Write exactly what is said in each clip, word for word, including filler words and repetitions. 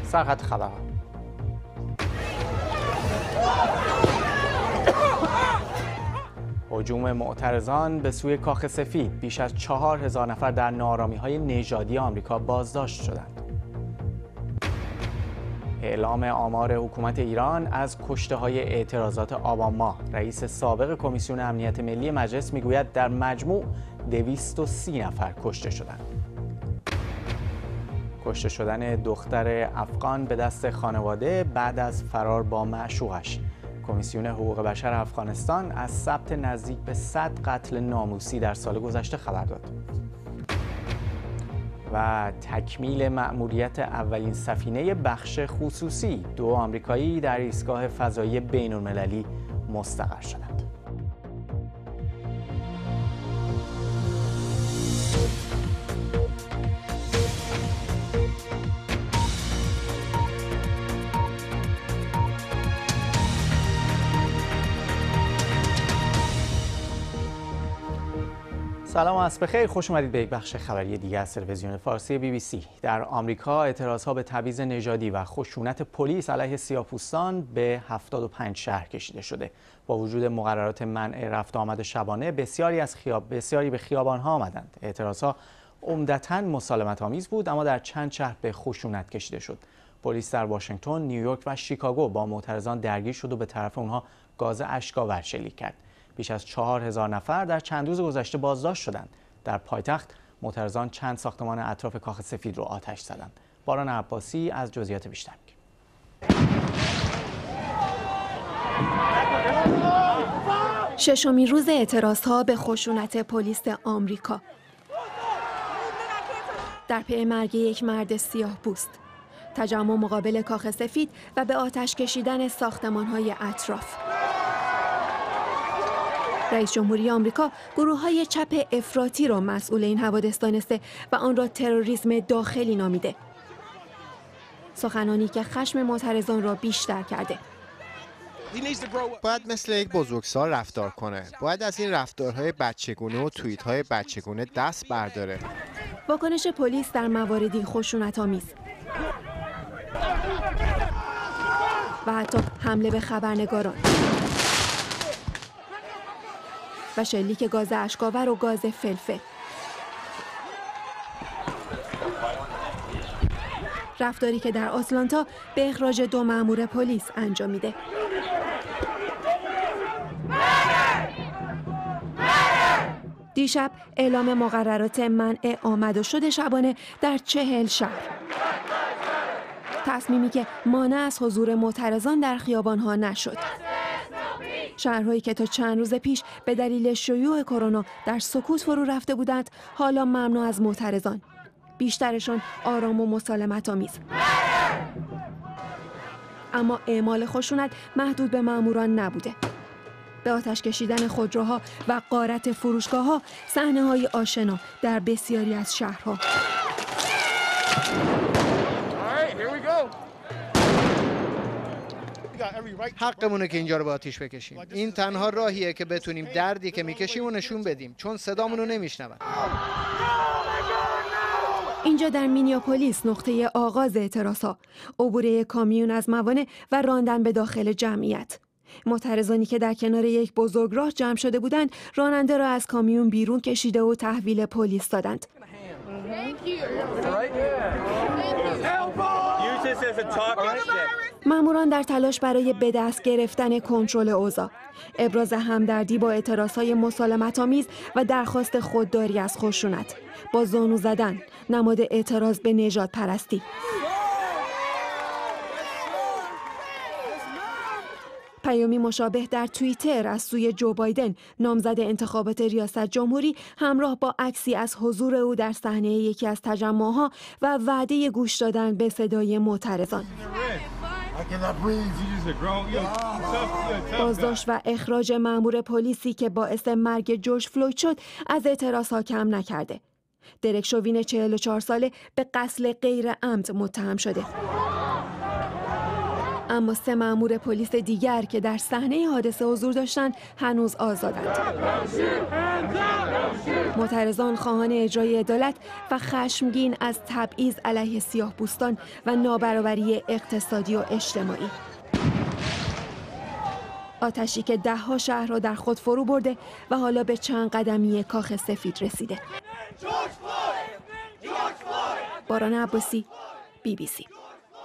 سرخط خبرها. هجوم معترضان به سوی کاخ سفید، بیش از چهار هزار نفر در ناآرامی‌های نژادی آمریکا بازداشت شدند. اعلام آمار حکومت ایران از کشته‌های اعتراضات آبان ماه. رئیس سابق کمیسیون امنیت ملی مجلس میگوید در مجموع دویست و سی نفر کشته شدند. کشته شدن دختر افغان به دست خانواده بعد از فرار با معشوقش. کمیسیون حقوق بشر افغانستان از ثبت نزدیک به صد قتل ناموسی در سال گذشته خبر داد. و تکمیل مأموریت اولین سفینه بخش خصوصی، دو آمریکایی در ایستگاه فضایی بین‌المللی مستقر شدند. سلام و عصر بخیر، خوش اومدید به یک بخش خبری دیگه از تلویزیون فارسی بی بی سی. در آمریکا اعتراضها به تبعیض نژادی و خشونت پلیس علیه سیاه‌پوستان به هفتاد و پنج شهر کشیده شده. با وجود مقررات منع رفت آمد شبانه، بسیاری از خیاب بسیاری به خیابان‌ها آمدند. اعتراضها عمدتاً مسالمت‌آمیز بود، اما در چند شهر به خشونت کشیده شد. پلیس در واشنگتن، نیویورک و شیکاگو با معترضان درگیر شد و به طرف اونها گاز اشک‌آور شلیک کرد. بیش از چهار هزار نفر در چند روز گذشته بازداشت شدند. در پایتخت معترضان چند ساختمان اطراف کاخ سفید رو آتش زدند. باران عباسی از جزئیات بیشتر میگه. ششمین روز اعتراضها به خشونت پلیس آمریکا در پی مرگ یک مرد سیاه‌پوست، تجمع مقابل کاخ سفید و به آتش کشیدن ساختمان‌های اطراف. رئیس جمهوری آمریکا گروه‌های چپ افراطی را مسئول این حوادث دانسته و آن را تروریسم داخلی نامیده. سخنانی که خشم معترضان را بیشتر کرده. باید مثل یک بزرگسال رفتار کنه. باید از این رفتارهای بچگونه و توییت‌های بچگونه دست برداره. واکنش پلیس در مواردی خشونت‌آمیز و حتی حمله به خبرنگاران و شلیک گاز اشک‌آور و گاز فلفل. رفتاری که در آتلانتا به اخراج دو مأمور پلیس انجامیده. دیشب اعلام مقررات منع آمد و شد شبانه در چهل شهر. تصمیمی که مانع از حضور معترضان در خیابان‌ها نشد. شهرهایی که تا چند روز پیش به دلیل شیوع کرونا در سکوت فرو رفته بودند، حالا ممنوع از معترضان، بیشترشان آرام و مسالمت‌آمیز. اما اعمال خشونت محدود به ماموران نبوده. به آتش کشیدن خودروها و غارت فروشگاه‌ها صحنه‌های آشنا در بسیاری از شهرها. حقمونه که اینجا رو با آتیش بکشیم. این تنها راهیه که بتونیم دردی که میکشیم و نشون بدیم، چون صدامون رو نمیشنون. اینجا در مینیاپولیس نقطه آغاز اعتراضها، عبور کامیون از موانع و راندن به داخل جمعیت. معترضانی که در کنار یک بزرگراه جمع شده بودند، راننده را از کامیون بیرون کشیده و تحویل پلیس دادند. ماموران در تلاش برای به دست گرفتن کنترل اوضاع، ابراز همدردی با اعتراضهای مسالمت‌آمیز و درخواست خودداری از خشونت، با زانو زدن، نماد اعتراض به نژاد پرستی. پیامی مشابه در توییتر از سوی جو بایدن، نامزد انتخابات ریاست جمهوری، همراه با عکسی از حضور او در صحنه یکی از تجمعها و وعده گوش دادن به صدای معترضان. بازداشت و اخراج مأمور پلیسی که باعث مرگ جورج فلوید شد از اعتراضها کم نکرده. درک شوین چهل و چهار ساله به قتل غیر عمد متهم شده. اما سه مأمور پلیس دیگر که در صحنه حادثه حضور داشتند هنوز آزادند. معترضان خواهان اجرای عدالت و خشمگین از تبعیض علیه سیاه‌پوستان و نابرابری اقتصادی و اجتماعی. آتشی که ده‌ها شهر را در خود فرو برده و حالا به چند قدمی کاخ سفید رسیده. باران عباسی، بی بی سی.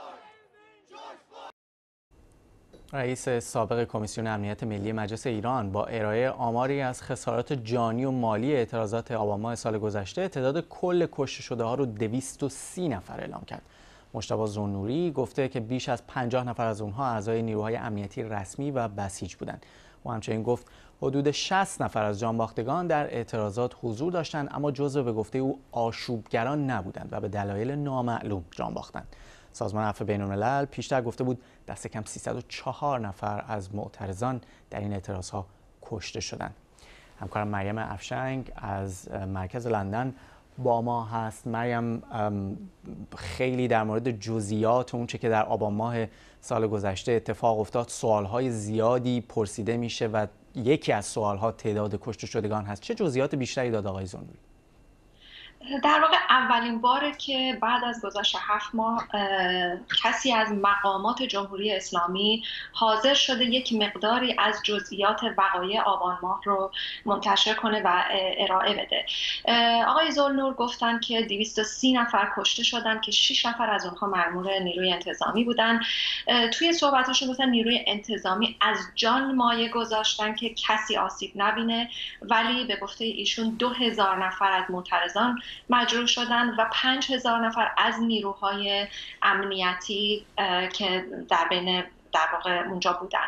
رئیس سابق کمیسیون امنیت ملی مجلس ایران با ارائه آماری از خسارات جانی و مالی اعتراضات آبان ماه سال گذشته تعداد کل کشته شده ها رو دویست و سی نفر اعلام کرد. مجتبی ذوالنوری گفته که بیش از پنجاه نفر از اونها اعضای نیروهای امنیتی رسمی و بسیج بودند. او همچنین گفت حدود شصت نفر از جانباختگان در اعتراضات حضور داشتند اما جزو به گفته او آشوبگران نبودند و به دلایل نامعلوم جان باختند. سازمان عفو بین‌الملل پیشتر گفته بود دست کم سیصد و چهار نفر از معترضان در این اعتراضها کشته شدند. همکارم مریم افشنگ از مرکز لندن با ما هست. مریم، خیلی در مورد جزئیات اون چه که در آبان ماه سال گذشته اتفاق افتاد سوالهای زیادی پرسیده میشه و یکی از سوالها تعداد کشته شدگان هست. چه جزئیات بیشتری داد آقای ذوالنوری؟ در واقع اولین باره که بعد از گذشت هفت ماه کسی از مقامات جمهوری اسلامی حاضر شده یک مقداری از جزئیات وقایع آبان ماه رو منتشر کنه و ارائه بده. آقای ذوالنور گفتن که دویست و سی نفر کشته شدن که شش نفر از اونها مأمور نیروی انتظامی بودن. توی صحبتاشون گفتن نیروی انتظامی از جان مایه گذاشتن که کسی آسیب نبینه، ولی به گفته ایشون دو هزار نفر از معترضان مجروح شدن و پنج هزار نفر از نیروهای امنیتی که در بین در واقع اونجا بودن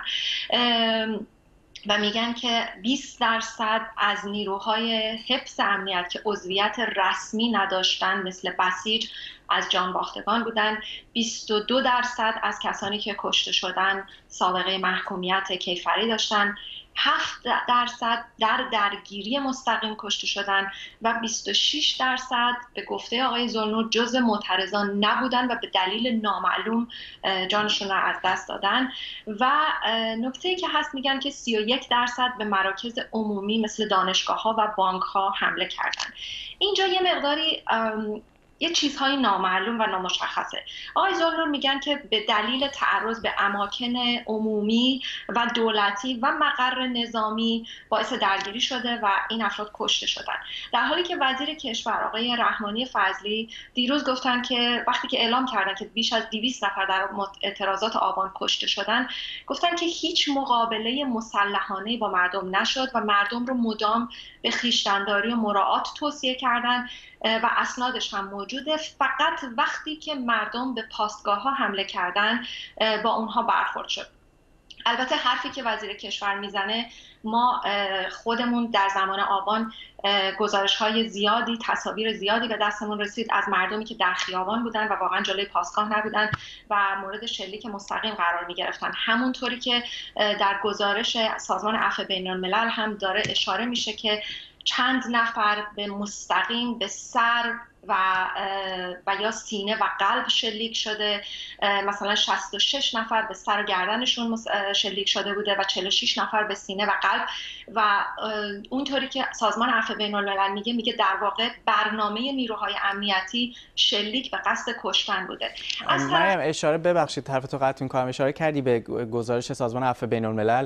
و میگن که بیست درصد از نیروهای حفظ امنیت که عضویت رسمی نداشتن مثل بسیج از جان باختگان بودن. بیست و دو درصد از کسانی که کشته شدن سابقه محکومیت کیفری داشتن. هفت درصد در درگیری مستقیم کشته شدن و بیست و شش درصد به گفته آقای ذوالنور جزو معترضان نبودن و به دلیل نامعلوم جانشون را از دست دادن. و نکته‌ای که هست میگن که سی و یک درصد به مراکز عمومی مثل دانشگاه‌ها و بانک‌ها حمله کردن. اینجا یه مقداری یه چیزهای نامعلوم و نامشخصه. آقای ذوالنور میگن که به دلیل تعرض به اماکن عمومی و دولتی و مقر نظامی باعث درگیری شده و این افراد کشته شدن، در حالی که وزیر کشور آقای رحمانی فضلی دیروز گفتن که وقتی که اعلام کردن که بیش از دویست نفر در اعتراضات آبان کشته شدن، گفتن که هیچ مقابله مسلحانه با مردم نشد و مردم رو مدام به خویشتن‌داری و مراعات توصیه کردن و اسنادش هم موجوده. فقط وقتی که مردم به پاستگاه‌ها حمله کردن با اونها برخورد شد. البته حرفی که وزیر کشور میزنه، ما خودمون در زمان آبان گزارش‌های زیادی، تصاویر زیادی به دستمون رسید از مردمی که در خیابان بودن و واقعا جلوی پاسگاه نبودن و مورد شلیک مستقیم قرار می‌گرفتن. همونطوری که در گزارش سازمان عفو بین‌الملل هم داره اشاره میشه که چند نفر به مستقیم به سر و و یا سینه و قلب شلیک شده، مثلا شصت و شش نفر به سر و گردنشون شلیک شده بوده و چهل و شش نفر به سینه و قلب. و اونطوری که سازمان عفو بین‌الملل میگه میگه در واقع برنامه نیروهای امنیتی شلیک به قصد کشتن بوده. مریم اشاره ببخشید حرفتو قطع می‌کنم، اشاره کردی به گزارش سازمان عفو بین‌الملل.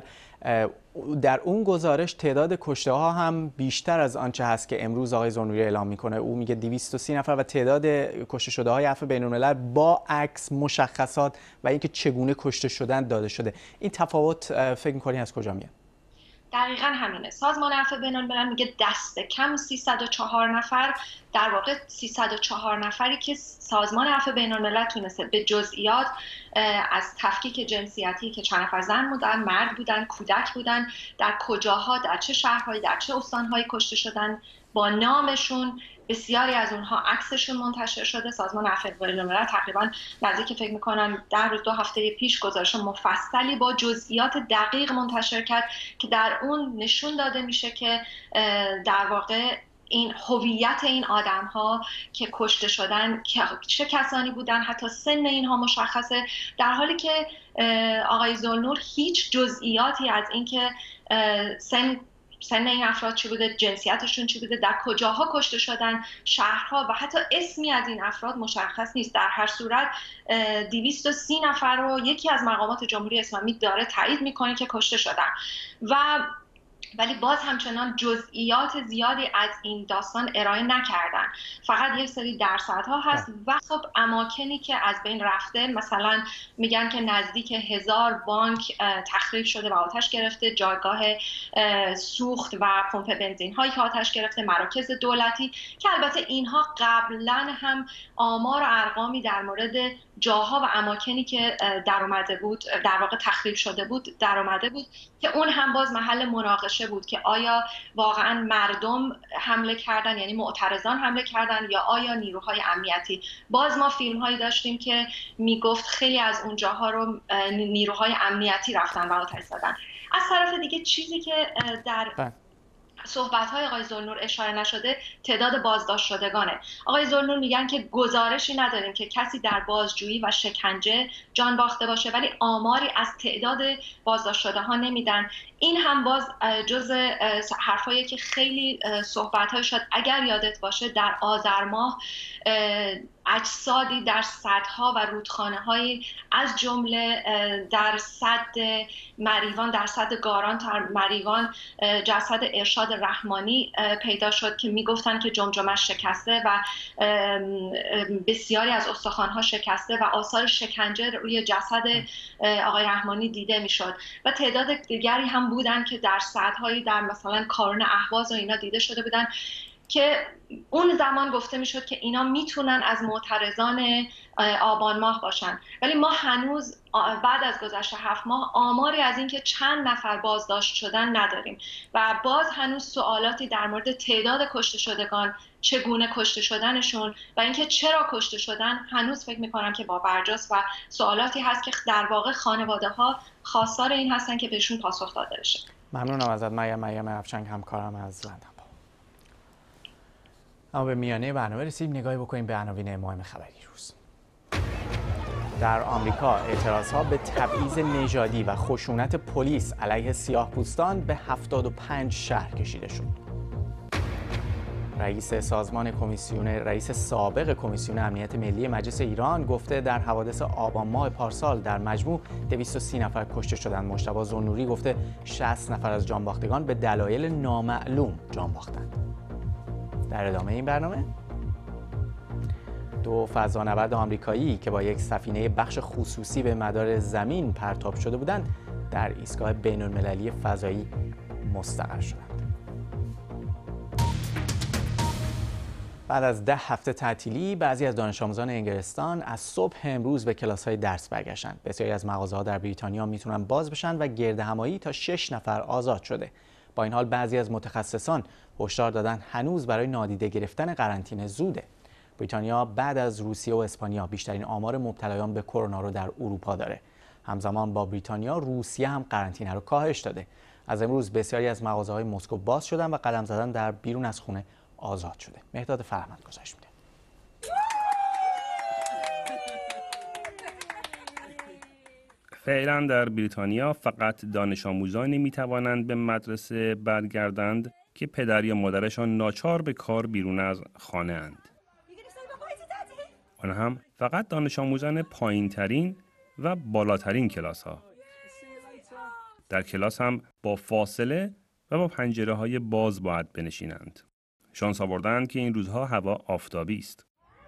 در اون گزارش تعداد کشته ها هم بیشتر از آنچه هست که امروز آقای ذوالنوری اعلام میکنه. او میگه دویست و سی نفر و تعداد کشته شده های عفو بین‌الملل با عکس، مشخصات و اینکه چگونه کشته شدن داده شده. این تفاوت فکر می‌کنی از کجا میاد؟ دقیقاً همینه. سازمان عفو بین‌الملل میگه دست کم سیصد و چهار نفر، در واقع سیصد و چهار نفری که سازمان عفو بین‌الملل تونسته به جزئیات از تفکیک جنسیتی که چند نفر زن بودن، مرد بودن، کودک بودن، در کجاها، در چه شهرهایی، در چه استانهایی کشته شدن، با نامشون، بسیاری از اونها عکسشون منتشر شده. سازمان عفو بین‌الملل تقریبا نزدیک فکر می‌کنم ده روز دو هفته پیش گزارش مفصلی با جزئیات دقیق منتشر کرد که در اون نشون داده میشه که در واقع این هویت این آدم ها که کشته شدن چه کسانی بودن، حتی سن اینها مشخصه، در حالی که آقای ذوالنور هیچ جزئیاتی از اینکه سن سن این افراد چی بوده، جنسیتشون چی بوده، در کجاها کشته شدن، شهرها و حتی اسمی از این افراد مشخص نیست. در هر صورت دویست و سی نفر رو یکی از مقامات جمهوری اسلامی داره تایید میکنه که کشته شدن و ولی باز همچنان جزئیات زیادی از این داستان ارائه نکردن، فقط یک سری درصدها هست و خب اماکنی که از بین رفته، مثلا میگن که نزدیک هزار بانک تخریب شده و آتش گرفته، جایگاه سوخت و پمپ بنزین هایی که آتش گرفته، مراکز دولتی که البته اینها قبلا هم آمار و ارقامی در مورد جاها و اماکنی که در اومده بود، در واقع تخریب شده بود، در اومده بود که اون هم باز محل مناقشه بود که آیا واقعا مردم حمله کردن، یعنی معترضان حمله کردن، یا آیا نیروهای امنیتی. باز ما فیلم هایی داشتیم که میگفت خیلی از اون جاها رو نیروهای امنیتی رفتن و آتش زدن. از طرف دیگه چیزی که در صحبت‌های آقای ذوالنور اشاره نشده تعداد بازداشت شدگانه. آقای ذوالنور میگن که گزارشی نداریم که کسی در بازجویی و شکنجه جان باخته باشه، ولی آماری از تعداد بازداشت شده ها نمیدن. این هم باز جز حرفایی که خیلی صحبت‌های شد. اگر یادت باشه در آذر ماه اجسادی در سدها و رودخانه‌هایی از جمله در سد مریوان، در سد گاران تا مریوان، جسد ارشاد رحمانی پیدا شد که میگفتن که جمجمش شکسته و بسیاری از استخوان‌ها شکسته و آثار شکنجه روی جسد آقای رحمانی دیده میشد و تعداد دیگری هم بودن که در سدهایی در مثلا کارون اهواز و اینا دیده شده بودن که اون زمان گفته میشد که اینا میتونن از معترضان آبان ماه باشن، ولی ما هنوز بعد از گذشت هفت ماه آماری از اینکه چند نفر بازداشت شدن نداریم و باز هنوز سوالاتی در مورد تعداد کشته شدگان، چگونه کشته شدنشون و اینکه چرا کشته شدن هنوز فکر میکنم که با برجاست و سوالاتی هست که در واقع خانواده ها خواستار این هستن که بهشون پاسخ داده بشه. ممنونم ازت مریم مریم افشنگ، همکارم از لندن. اما به میانه برنامه رسیدیم، نگاهی بکنیم به عناوین مهم خبری روز. در آمریکا اعتراضها به تبعیض نژادی و خشونت پلیس علیه سیاه‌پوستان به هفتاد و پنج شهر کشیده شد. رئیس سازمان کمیسیون رئیس سابق کمیسیون امنیت ملی مجلس ایران گفته در حوادث آبان ماه پارسال در مجموع دویست و سی نفر کشته شدند. مجتبی ذوالنوری گفته شصت نفر از جانباختگان به دلایل نامعلوم جان باختند. در ادامه این برنامه دو فضانورد آمریکایی که با یک سفینه بخش خصوصی به مدار زمین پرتاب شده بودند در ایستگاه بین‌المللی فضایی مستقر شدند. بعد از ده هفته تعطیلی بعضی از دانش آموزان انگلستان از صبح امروز به کلاس‌های درس برگشتند. بسیاری از مغازه‌ها در بریتانیا میتونن باز بشن و گردهمایی تا شش نفر آزاد شده. با این حال بعضی از متخصصان هشدار دادن هنوز برای نادیده گرفتن قرنطینه زوده. بریتانیا بعد از روسیه و اسپانیا بیشترین آمار مبتلایان به کرونا رو در اروپا داره. همزمان با بریتانیا روسیه هم قرنطینه رو کاهش داده. از امروز بسیاری از مغازه‌های مسکو باز شدن و قدم زدن در بیرون از خونه آزاد شده. مهداد فرهمند گزارش میده. فعلا در بریتانیا فقط دانش آموزانی می توانند به مدرسه برگردند که پدر یا مادرشان ناچار به کار بیرون از خانه اند. آن هم فقط دانش آموزان پایین ترین و بالاترین کلاس ها. در کلاس هم با فاصله و با پنجره های باز باید بنشینند. شانس آوردند که این روزها هوا آفتابی است.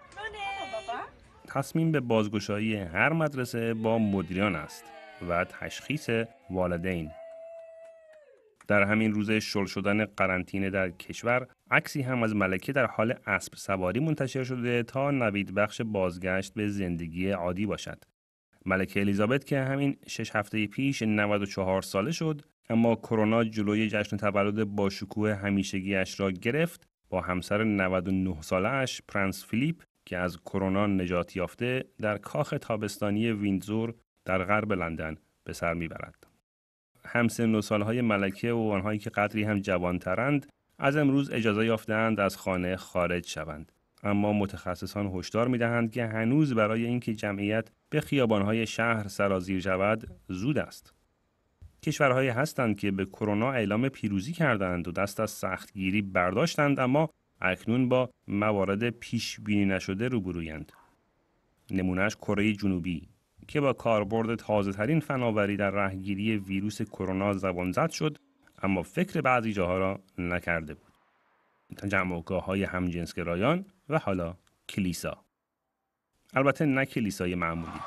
تصمیم به بازگشایی هر مدرسه با مدیران است و تشخیص والدین. در همین روز شل شدن قرنطینه در کشور، عکسی هم از ملکه در حال اسب سواری منتشر شده تا نوید بخش بازگشت به زندگی عادی باشد. ملکه الیزابت که همین شش هفته پیش نود و چهار ساله شد، اما کرونا جلوی جشن تولد با شکوه همیشگیش را گرفت، با همسر نود و نه ساله اش پرنس فیلیپ که از کرونا نجات یافته در کاخ تابستانی ویندزور در غرب لندن به سر میبرد. همسن و سالهای ملکه و آنهایی که قدری هم جوانترند از امروز اجازه یافته‌اند از خانه خارج شوند. اما متخصصان هشدار می‌دهند که هنوز برای اینکه جمعیت به خیابان‌های شهر سرازیر شود زود است. کشورهایی هستند که به کرونا اعلام پیروزی کردند و دست از سختگیری برداشتند، اما اکنون با موارد پیش بینی نشده روبرویند. نمونهش کره جنوبی که با کاربرد تازه‌ترین فناوری در رهگیری ویروس کرونا زبانزد شد، اما فکر بعضی جاها را نکرده بود. تجمعگاه‌های همجنسگرایان و حالا کلیسا. البته نه کلیسای معمولی.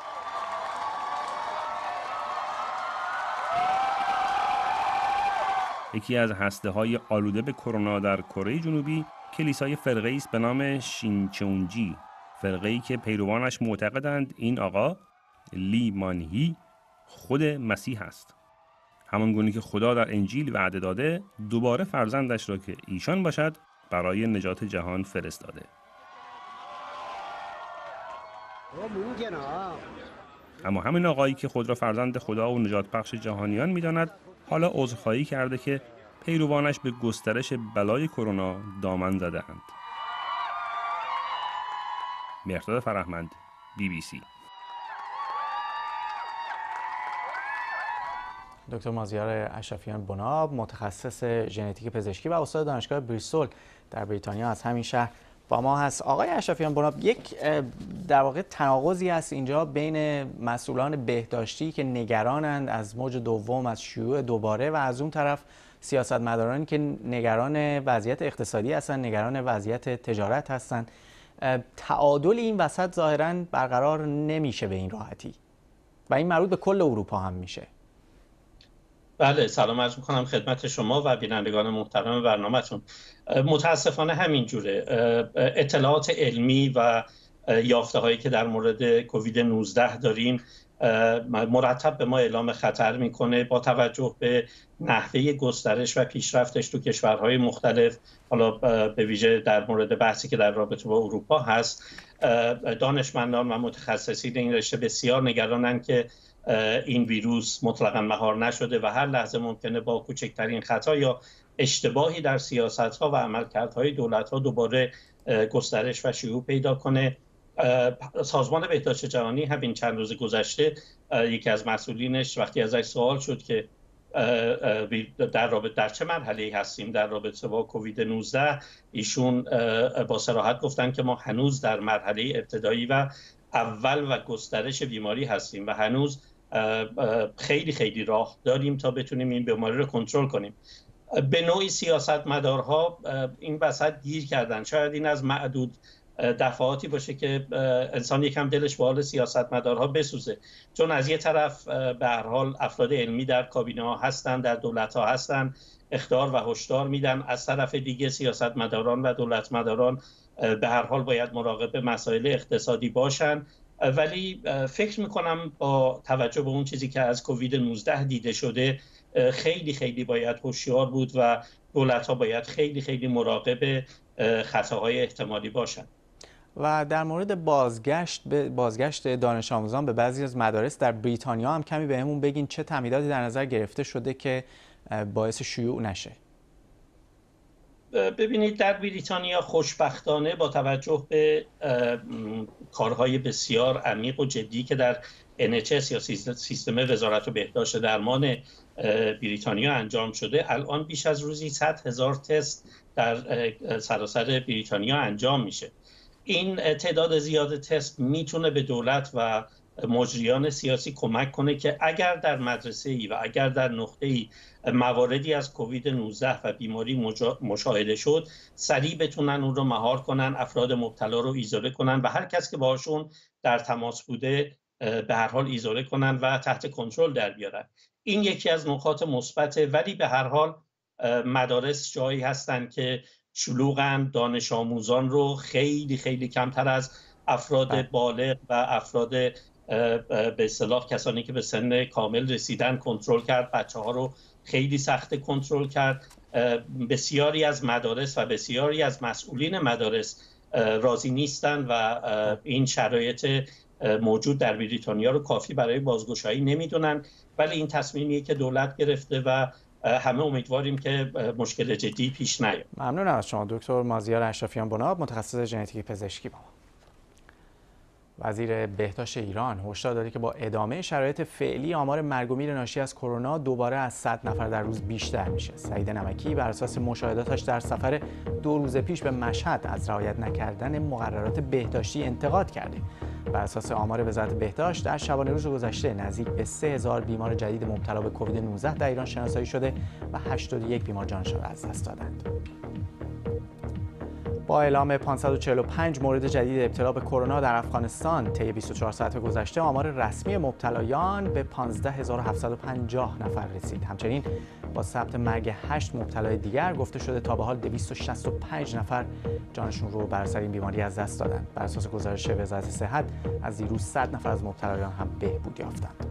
یکی از هسته‌های آلوده به کرونا در کره جنوبی کلیسای فرقه‌ای است به نام شینچونجی، فرقه‌ای که پیروانش معتقدند این آقا لی مانهی خود مسیح است. همان گونه که خدا در انجیل وعده داده دوباره فرزندش را که ایشان باشد برای نجات جهان فرستاده. اما همین آقایی که خود را فرزند خدا و نجات بخش جهانیان می‌داند، حالا عذرخواهی کرده که پیروانش به گسترش بلای کرونا دامن زده‌اند. مهرداد فرهمند، بی بی سی. دکتر مازیار اشرفیان بناب، متخصص ژنتیک پزشکی و استاد دانشگاه بریستول در بریتانیا از همین شهر با ما هست. آقای اشرفیان بناب، یک در واقع تناقضی هست اینجا بین مسئولان بهداشتی که نگرانند از موج دوم، از شیوع دوباره، و از اون طرف سیاستمدارانی که نگران وضعیت اقتصادی هستند، نگران وضعیت تجارت هستند. تعادل این وسط ظاهراً برقرار نمیشه به این راحتی و این مربوط به کل اروپا هم میشه. بله، سلام عرض میکنم خدمت شما و بینندگان محترم برنامه‌تون. متاسفانه همین جوره. اطلاعات علمی و یافته هایی که در مورد کووید نوزده داریم مرتب به ما اعلام خطر میکنه با توجه به نحوه گسترش و پیشرفتش تو کشورهای مختلف. حالا به ویژه در مورد بحثی که در رابطه با اروپا هست، دانشمندان و متخصصین این رشته بسیار نگرانند که این ویروس مطلقاً مهار نشده و هر لحظه ممکنه با کوچکترین خطا یا اشتباهی در سیاست‌ها و عملکردهای دولت‌ها دوباره گسترش و شیوع پیدا کنه. سازمان بهداشت جهانی همین چند روز گذشته یکی از مسئولینش وقتی ازش سوال شد که در رابطه در چه مرحله‌ای هستیم در رابطه با کووید نوزده، ایشون با صراحت گفتن که ما هنوز در مرحله ابتدایی و اول و گسترش بیماری هستیم و هنوز خیلی خیلی راه داریم تا بتونیم این بیماری رو کنترل کنیم. به نوعی سیاستمدارها این وسط گیر کردن. شاید این از معدود دفعاتی باشه که انسان یکم دلش به حال سیاستمدارها بسوزه، چون از یه طرف به هر حال افراد علمی در کابینه ها هستن، در دولت ها هستن، اخطار و هشدار میدن. از طرف دیگه سیاستمداران و دولتمداران به هر حال باید مراقب مسائل اقتصادی باشن. ولی فکر میکنم با توجه به اون چیزی که از کووید نوزده دیده شده خیلی خیلی باید هوشیار بود و دولت ها باید خیلی خیلی مراقب خطاهای احتمالی باشن. و در مورد بازگشت به بازگشت دانش آموزان به بعضی از مدارس در بریتانیا هم کمی بهمون بگین چه تمهیداتی در نظر گرفته شده که باعث شیوع نشه؟ ببینید، در بریتانیا خوشبختانه با توجه به کارهای بسیار عمیق و جدی که در ان اچ اس یا سیستم وزارت بهداشت درمان بریتانیا انجام شده، الان بیش از روزی صد هزار تست در سراسر بریتانیا انجام میشه. این تعداد زیاد تست میتونه به دولت و مجریان سیاسی کمک کنه که اگر در مدرسه‌ای و اگر در نقطه‌ای مواردی از کووید نوزده و بیماری مشاهده شد، سریع بتونن اون رو مهار کنن، افراد مبتلا رو ایزوله کنن و هر کس که باشون در تماس بوده به هر حال ایزوله کنن و تحت کنترل در بیارن. این یکی از نکات مثبته، ولی به هر حال مدارس جایی هستن که شلوغن، دانش آموزان رو خیلی خیلی کمتر از افراد بالغ و افراد به اصطلاح کسانی که به سن کامل رسیدن کنترل کرد. بچه‌ها رو خیلی سخت کنترل کرد. بسیاری از مدارس و بسیاری از مسئولین مدارس راضی نیستن و این شرایط موجود در بریتانیا رو کافی برای بازگشایی نمیدونن، ولی این تصمیمیه که دولت گرفته و همه امیدواریم که مشکل جدی پیش نیاد. ممنونم از شما دکتر مازیار اشرفیان بناب، متخصص ژنتیک پزشکی. با وزیر بهداشت ایران هشدار داده که با ادامه شرایط فعلی آمار مرگ و میر ناشی از کرونا دوباره از صد نفر در روز بیشتر میشه. سعید نمکی بر اساس مشاهداتش در سفر دو روز پیش به مشهد از رعایت نکردن مقررات بهداشتی انتقاد کرده. بر اساس آمار وزارت بهداشت در شبانه روز گذشته نزدیک به سه هزار بیمار جدید مبتلا به کووید نوزده در ایران شناسایی شده و هشتاد و یک بیمار جانشان را از دست دادند. با اعلام پانصد و چهل و پنج مورد جدید ابتلا به کرونا در افغانستان طی بیست و چهار ساعت گذشته آمار رسمی مبتلایان به پانزده هزار و هفتصد و پنجاه نفر رسید. همچنین با ثبت مرگ هشت مبتلای دیگر گفته شده تا به حال دویست و شصت و پنج نفر جانشون رو بر اثر این بیماری از دست دادند. بر اساس گزارش وزارت صحت از دیروز صد نفر از مبتلایان هم بهبود یافتند.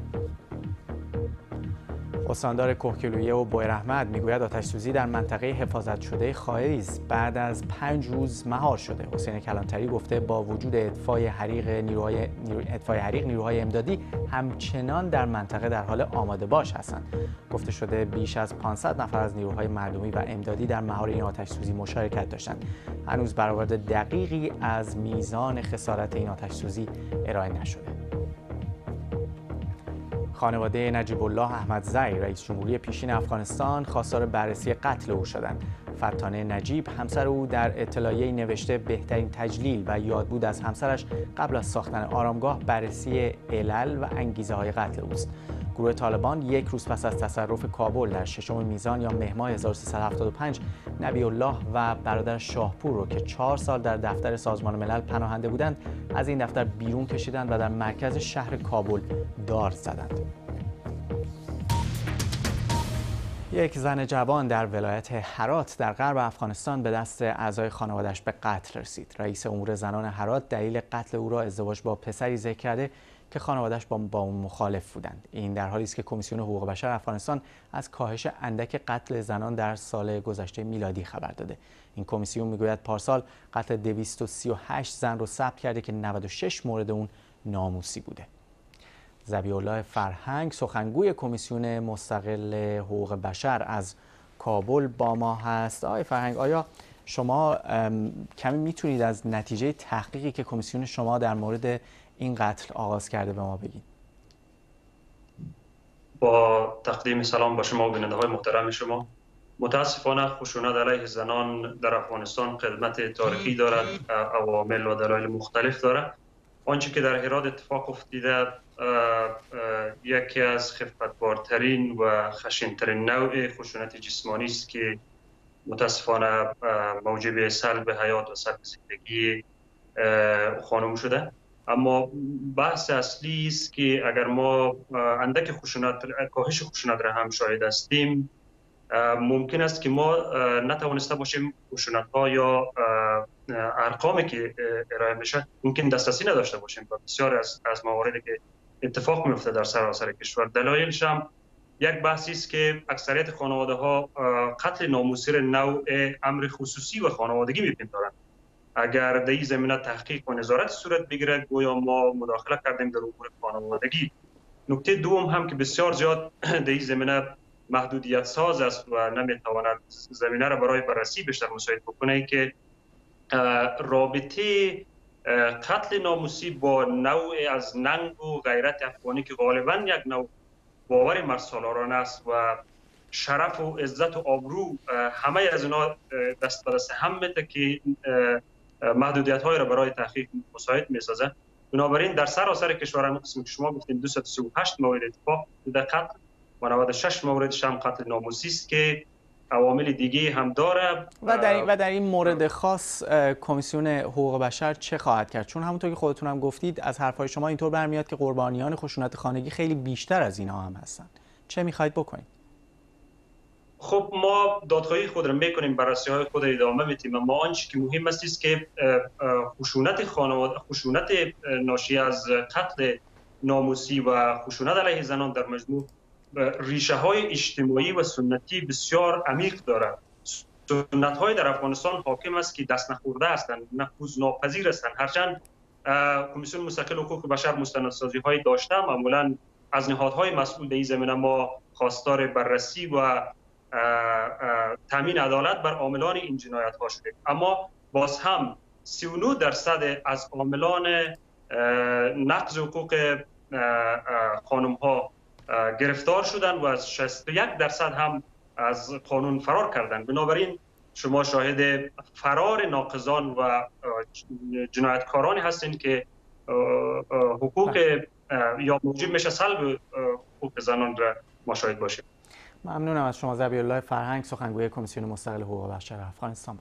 استاندار کهگیلویه و بویراحمد میگوید آتش‌سوزی در منطقه حفاظت شده خایریز بعد از پنج روز مهار شده. حسین کلانتری گفته با وجود اطفای حریق نیروهای نیرو... اطفای حریق نیروهای امدادی همچنان در منطقه در حال آماده باش هستند. گفته شده بیش از پانصد نفر از نیروهای مردمی و امدادی در مهار این آتش‌سوزی مشارکت داشتند. هنوز برآورد دقیقی از میزان خسارت این آتش‌سوزی ارائه نشده. خانواده نجیب الله احمدزی رئیس جمهوری پیشین افغانستان خواستار بررسی قتل او شدند. فتانه نجیب همسر او در اطلاعیه‌ای نوشته بهترین تجلیل و یادبود از همسرش قبل از ساختن آرامگاه بررسی علل و انگیزه‌های قتل اوست. گروه طالبان یک روز پس از تصرف کابل در ششم میزان یا مهر ماه هزار و سیصد و هفتاد و پنج نبی الله و برادر شاهپور رو که چهار سال در دفتر سازمان ملل پناهنده بودند از این دفتر بیرون کشیدند و در مرکز شهر کابل دار زدند. یک زن جوان در ولایت هرات در غرب افغانستان به دست اعضای خانواده‌اش به قتل رسید. رئیس امور زنان هرات دلیل قتل او را ازدواج با پسری ذکر کرده که خانواده‌اش با با اون مخالف بودند. این در حالی است که کمیسیون حقوق بشر افغانستان از کاهش اندک قتل زنان در سال گذشته میلادی خبر داده. این کمیسیون میگوید پارسال قتل دویست و سی و هشت زن رو ثبت کرده که نود و شش مورد اون ناموسی بوده. ذبیح الله فرهنگ سخنگوی کمیسیون مستقل حقوق بشر از کابل با ما هست. آقای فرهنگ، آیا شما کمی میتونید از نتیجه تحقیقی که کمیسیون شما در مورد این قتل آغاز کرده به ما بگید؟ با تقدیم سلام با شما و بیننده‌های محترم شما. متاسفانه خشونت علیه زنان در افغانستان قدمت تاریخی دارد، عوامل و دلایل مختلف دارد. آنچه که در هرات اتفاق افتیده یکی از خفتبارترین و خشنترین نوع خشونت جسمانی است که متاسفانه موجب سلب حیات و سلب زندگی خانم شده. اما بحث اصلی است که اگر ما اندک خشونت کاهش خشونت را هم شاهد هستیم، ممکن است که ما نتوانسته باشیم خشونت‌ها یا ارقامی که ارائه میشه ممکن دسترسی نداشته باشیم و بسیار از از مواردی که اتفاق میفته در سراسر کشور. دلایلش هم یک بحثی است که اکثریت خانواده‌ها قتل ناموسی را نوع امر خصوصی و خانوادگی میپندارند. اگر در این زمینه تحقیق و نظارت صورت بگیرد گویا ما مداخله کردیم در امور خانوادگی. نکته دوم هم که بسیار زیاد در این زمینه محدودیت ساز است و نمیتواند زمینه را برای بررسی بیشتر مساعد بکنه که رابطه قتل ناموسی با نوع از ننگ و غیرت افغانی که غالبا یک نوع باور مرسالارانه است و شرف و عزت و آبرو همه از اینا دست به دست هم میده که محدودیت های را برای تحقیق مساعد میسازه. بنابراین در سراسر کشور هم قسمی که شما گفتین دویست و سی و هشت مورد اتفاق در قتل و نود و شش موردش هم قتل ناموسی است که عوامل دیگه هم داره. و در این و در این مورد خاص کمیسیون حقوق بشر چه خواهد کرد؟ چون همونطور که خودتون هم گفتید از حرفهای شما اینطور برمیاد که قربانیان خشونت خانگی خیلی بیشتر از اینها هم هستند. چه میخواید بکنید؟ خب ما دادخواهی خود را میکنیم، بررسی های خود ادامه میدیم، اما آنچه که مهم است است که خشونت خانواده، خشونت ناشی از قتل ناموسی و خشونت علیه زنان در مجموع ریشه های اجتماعی و سنتی بسیار عمیق دارد. سنت های در افغانستان حاکم است که دست نخورده هستند، نفوذ ناپذیر هستند. هرچند کمیسیون مستقل حقوق بشر مستندسازی های داشته، معمولا از نهادهای مسئول در این زمینه ما خواستار بررسی و تامین عدالت بر عاملان این جنایت ها شده. اما باز هم سی و نه درصد از عاملان نقض حقوق خانم ها گرفتار شدند و از شصت و یک درصد هم از قانون فرار کردند. بنابراین شما شاهد فرار ناقضان و جنایتکارانی هستین که حقوق یا موجب میشه سلب حقوق زنان را ما شاهد باشیم. ممنونم از شما ذبیح‌الله فرهنگ، سخنگوی کمیسیون مستقل حقوق بشر افغانستان.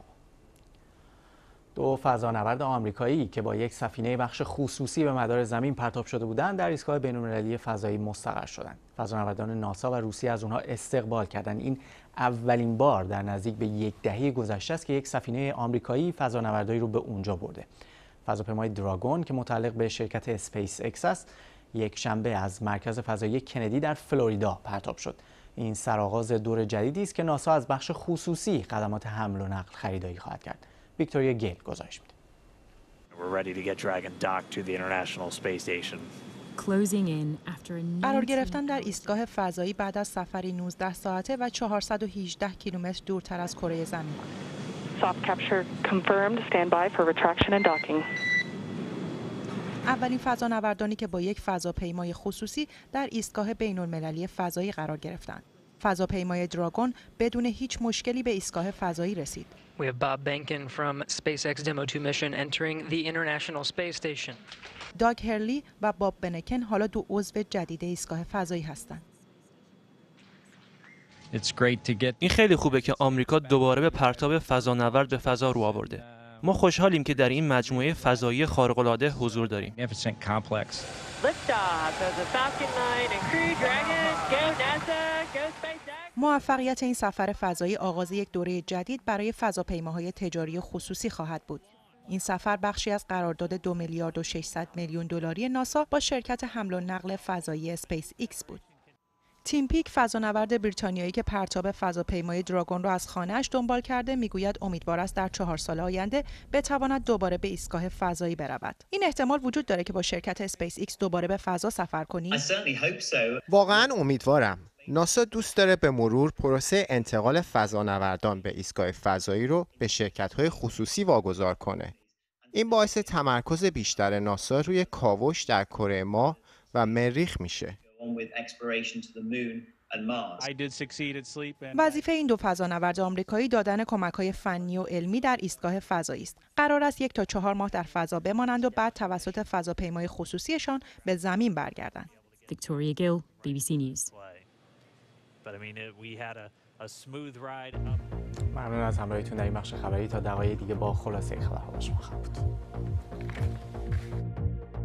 دو فضانورد آمریکایی که با یک سفینه بخش خصوصی به مدار زمین پرتاب شده بودند در ایستگاه بین‌المللی فضایی مستقر شدند. فضانوردان ناسا و روسیه از آنها استقبال کردند. این اولین بار در نزدیک به یک دهه گذشته است که یک سفینه آمریکایی فضانوردایی رو به اونجا برده. فضاپیمای دراگون که متعلق به شرکت اسپیس اکس است، یک شنبه از مرکز فضایی کندی در فلوریدا پرتاب شد. این سرآغاز دور جدیدی است که ناسا از بخش خصوصی خدمات حمل و نقل خریداری خواهد کرد. ویکتوریا گیل گزارش میده. قرار گرفتن در ایستگاه فضایی بعد از سفری نوزده ساعته و چهارصد و هجده کیلومتر دورتر از کره زمین. اولین فضانوردانی که با یک فضاپیمای خصوصی در ایستگاه بین‌المللی فضایی قرار گرفتند. فضاپیمای دراگون بدون هیچ مشکلی به ایستگاه فضایی رسید. We have Bob Behnken from SpaceX Demo two mission entering the International Space Station. داگ هرلی و باب بنکن حالا دو عضو جدید ایستگاه فضایی هستند. این خیلی خوبه که آمریکا دوباره به پرتاب فضانورد به فضا رو آورده. ما خوشحالیم که در این مجموعه فضایی خارق‌العاده حضور داریم. موفقیت این سفر فضایی آغاز یک دوره جدید برای فضاپیماهای تجاری خصوصی خواهد بود. این سفر بخشی از قرارداد دو میلیارد و ششصد میلیون دلاری ناسا با شرکت حمل و نقل فضایی اسپیس ایکس بود. تیم پیک، فضانورد بریتانیایی که پرتاب فضاپیمای دراگون را از خانه‌اش دنبال کرده، میگوید امیدوار است در چهار سال آینده بتواند دوباره به ایستگاه فضایی برود. این احتمال وجود داره که با شرکت اسپیس ایکس دوباره به فضا سفر کنی؟ واقعاً امیدوارم. ناسا دوست داره به مرور پروسه انتقال فضانوردان به ایستگاه فضایی رو به شرکت‌های خصوصی واگذار کنه. این باعث تمرکز بیشتر ناسا روی کاوش در کره ماه و مریخ میشه. وظیفه این دو فضانورد آمریکایی دادن کمک‌های فنی و علمی در ایستگاه فضایی است. قرار است یک تا چهار ماه در فضا بمانند و بعد توسط فضاپیمای خصوصیشان به زمین برگردند. ویکتوریا گیل، بی بی سی نیوز. ممنون از همراهیتون در این بخش خبری. تا دقایق دیگه با خلاصه خبرها با شما خواهم بود.